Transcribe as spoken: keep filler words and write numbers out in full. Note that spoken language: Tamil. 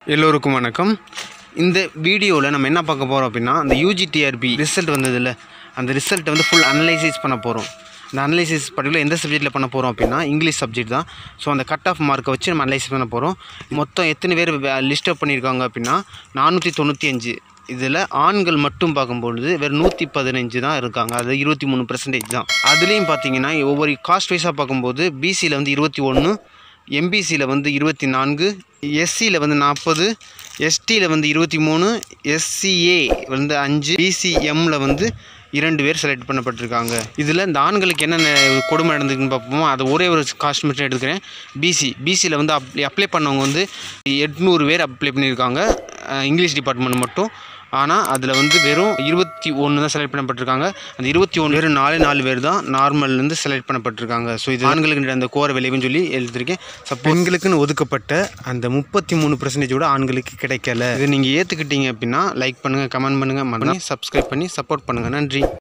எல்லோருக்கும் வணக்கம். இந்த வீடியோவில் நம்ம என்ன பார்க்க போகிறோம் அப்படின்னா, அந்த யூஜிடிஆர்பி ரிசல்ட் வந்ததில்ல, அந்த ரிசல்ட்டை வந்து ஃபுல் அனலைசிஸ் பண்ண போகிறோம். இந்த அனலைசிஸ் பர்டிகுலர் எந்த சப்ஜெக்ட்டில் பண்ண போகிறோம் அப்படின்னா, இங்கிலீஷ் சப்ஜெக்ட் தான். ஸோ அந்த கட் ஆஃப் மார்க்கை வச்சு நம்ம அனலைசிஸ் பண்ண போகிறோம். மொத்தம் எத்தனை பேர் லிஸ்ட் அப் பண்ணியிருக்காங்க அப்படின்னா நானூற்றி தொண்ணூற்றி அஞ்சு. இதில் ஆண்கள் மட்டும் பார்க்கும்பொழுது வெறும் நூற்றி பதினஞ்சு தான் இருக்காங்க. அது இருபத்தி மூணு பர்சன்டேஜ் தான். அதுலேயும் பார்த்தீங்கன்னா ஒவ்வொரு காஸ்ட் வைஸாக பார்க்கும்போது பிசியில் வந்து இருபத்தி ஒன்று, எம்பிசியில் வந்து இருபத்தி நான்கு, எஸ்சியில் வந்து நாற்பது, எஸ்டியில் வந்து இருபத்தி மூணு, எஸ்சிஏ வந்து அஞ்சு, பிசிஎம்மில் வந்து இரண்டு பேர் செலக்ட் பண்ணப்பட்டிருக்காங்க. இதில் இந்த ஆண்களுக்கு என்னென்ன கொடுமை நடந்துக்குன்னு பார்ப்போமோ அதை ஒரே ஒரு காஸ்ட் மட்டும் எடுத்துக்கிறேன். பிசி பிசியில் வந்து அப் அப்ளை பண்ணவங்க வந்து எட்நூறு பேர் அப்ளை பண்ணியிருக்காங்க, இங்கிலீஷ் டிபார்ட்மெண்ட் மட்டும். ஆனால் அதில் வந்து வெறும் இருபத்தி ஒன்று தான் செலக்ட் பண்ணப்பட்டிருக்காங்க. அந்த இருபத்தி ஒன்று பேர் நாலு நாலு பேர் தான் நார்மல்லேருந்து செலக்ட் பண்ணப்பட்டிருக்காங்க. ஸோ இது ஆண்களுக்கு அந்த கோர விளைவுன்னு சொல்லி எழுதியிருக்கேன். ஸோ பெண்களுக்குன்னு ஒதுக்கப்பட்ட அந்த முப்பத்தி மூணு பர்சன்டேஜ் கூட ஆண்களுக்கு கிடைக்கல. இதை நீங்கள் ஏற்றுக்கிட்டீங்க அப்படின்னா லைக் பண்ணுங்கள், கமெண்ட் பண்ணுங்கள், மறக்காம சப்ஸ்கிரைப் பண்ணி சப்போர்ட் பண்ணுங்கள். நன்றி.